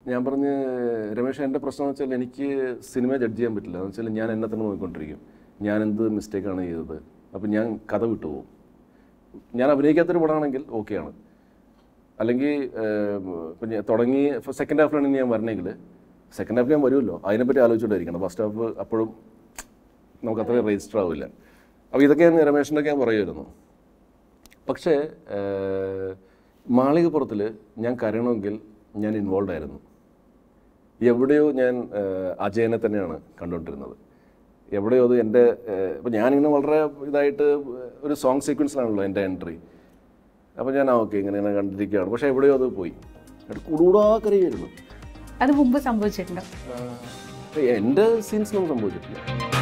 ഞാൻ പറഞ്ഞ് രമേശ് എൻ്റെ പ്രശ്നം എന്ന് വെച്ചാൽ എനിക്ക് സിനിമ ജഡ്ജ് ചെയ്യാൻ പറ്റില്ല എന്ന് വെച്ചാൽ ഞാൻ എന്നെ തന്നെ നോക്കിക്കൊണ്ടിരിക്കും ഞാൻ എന്ത് മിസ്റ്റേക്കാണ് ചെയ്തത് അപ്പം ഞാൻ കഥ വിട്ടുപോകും ഞാൻ അഭിനയിക്കാത്തൊരു പടമാണെങ്കിൽ ഓക്കെയാണ് അല്ലെങ്കിൽ ഇപ്പം ഞാൻ തുടങ്ങി സെക്കൻഡ് ഹാഫിലാണ് ഞാൻ വരണമെങ്കിൽ സെക്കൻഡ് ഹാഫ് ഞാൻ വരുമല്ലോ അതിനെപ്പറ്റി ആലോചിച്ചുകൊണ്ടിരിക്കണം ഫസ്റ്റ് ഹാഫ് അപ്പോഴും നമുക്ക് അത്രയും രജിസ്റ്റർ ആവില്ല അപ്പോൾ ഇതൊക്കെ ഞാൻ രമേശിൻ്റെയൊക്കെ ഞാൻ പറയുമായിരുന്നു പക്ഷേ മാളികപ്പുറത്തിൽ ഞാൻ കരയണമെങ്കിൽ ഞാൻ ഇൻവോൾവ് ആയിരുന്നു എവിടെയോ ഞാൻ അജയനെ തന്നെയാണ് കണ്ടുകൊണ്ടിരുന്നത് എവിടെയോ അത് എൻ്റെ ഇപ്പം ഞാനിങ്ങനെ വളരെ ഇതായിട്ട് ഒരു സോങ് സീക്വൻസിലാണല്ലോ എൻ്റെ എൻട്രി അപ്പോൾ ഞാൻ ഓക്കെ ഇങ്ങനെ കണ്ടിരിക്കുകയാണ് പക്ഷേ എവിടെയോ അത് പോയി കൂടുകൂടാ കരയായിരുന്നു അത് മുമ്പ് സംഭവിച്ചിട്ടുണ്ടോ എൻ്റെ സീൻസിലൊന്നും സംഭവിച്ചിട്ടില്ല